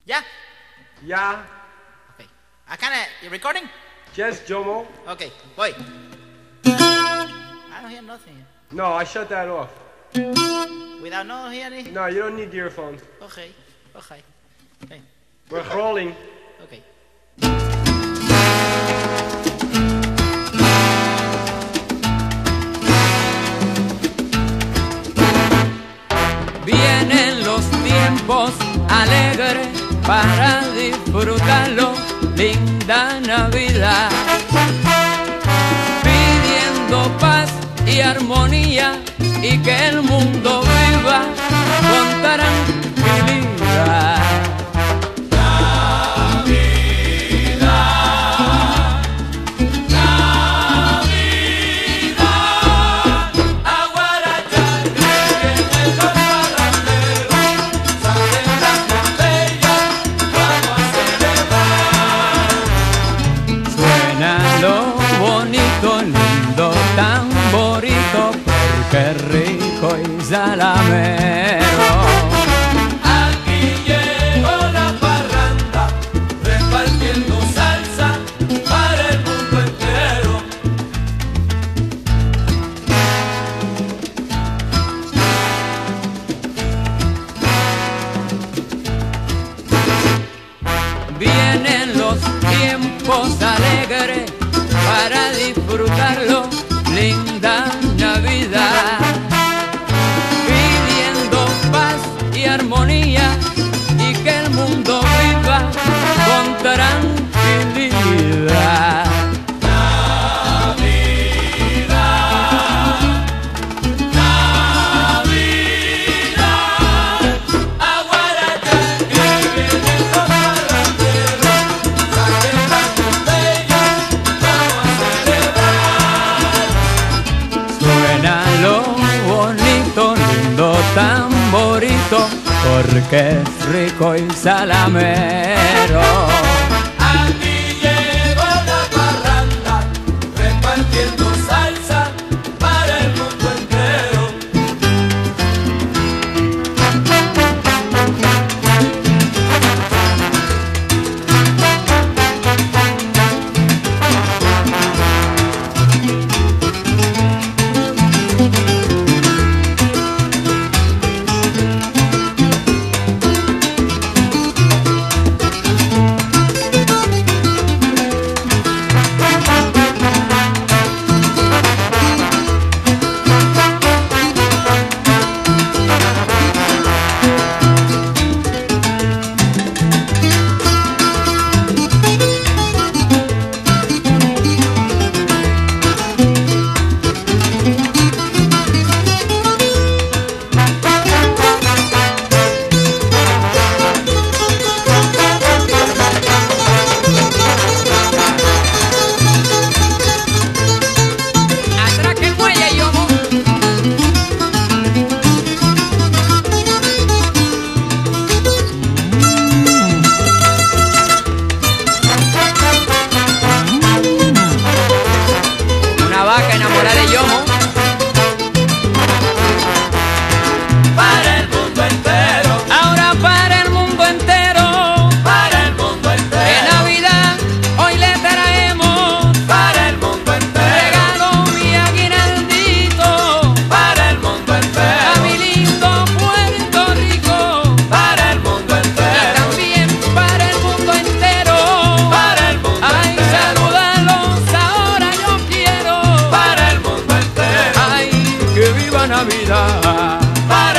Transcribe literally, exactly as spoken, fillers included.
Yeah? Yeah. Okay. I kinda, you recording? Yes, Jomo. Okay, voy. I don't hear nothing. No, I shut that off. Without no hearing? No, you don't need the earphones. Okay, okay. Okay. We're rolling. Okay. Vienen los tiempos alegres para disfrutarlo, linda Navidad, pidiendo paz y armonía y que el mundo viva con tranquilidad. Lindo tamborito, porque rico y salamero. Aquí llegó la parranda, repartiendo salsa para el mundo entero. Vienen los tiempos alegres para disfrutarlo, linda Navidad, pidiendo paz y armonía y que el mundo viva con tranquilidad. Tamborito, porque es rico y salamero. Aquí llegó la parranda, repartiendo salsa para el mundo entero. Navidad.